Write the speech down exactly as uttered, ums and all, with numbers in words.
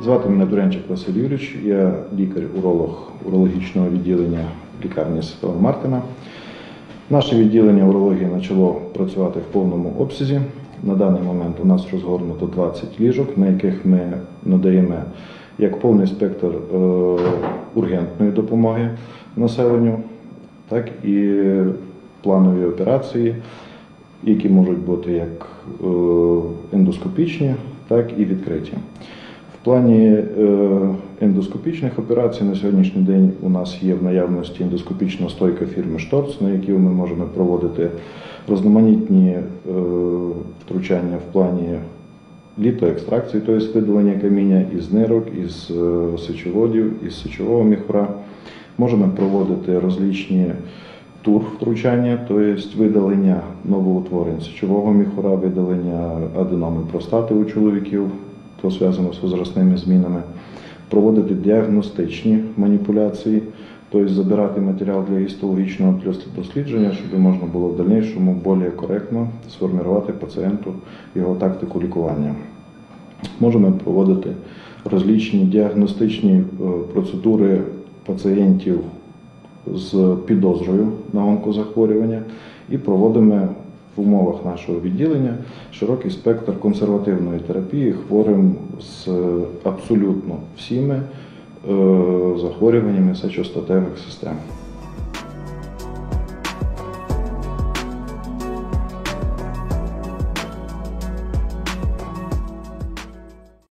Звати мене Дуренчик Василь Юрійович, я лікар-уролог урологічного відділення лікарні Святого Мартина. Наше відділення урології почало працювати в повному обсязі. На даний момент у нас розгорнуто двадцять ліжок, на яких ми надаємо як повний спектр е, ургентної допомоги населенню, так і планові операції, які можуть бути як е, ендоскопічні, так і відкриті. В плані ендоскопічних операцій на сьогоднішній день у нас є в наявності ендоскопічна стойка фірми Шторц, на якій ми можемо проводити різноманітні втручання в плані літоекстракції, тобто видалення каміння із нирок, із сечоводів, із сечового міхура. Можемо проводити розличні тур-втручання, тобто видалення новоутворень сечового міхура, видалення аденоми простати у чоловіків, то зв'язано з возрастними змінами, проводити діагностичні маніпуляції, тобто забирати матеріал для гістологічного дослідження, щоб можна було в дальнішому більш коректно сформувати пацієнту його тактику лікування. Можемо проводити розличні діагностичні процедури пацієнтів з підозрою на онкозахворювання і проводимо в умовах нашого відділення широкий спектр консервативної терапії хворим з абсолютно всіми захворюваннями сечостатевих систем.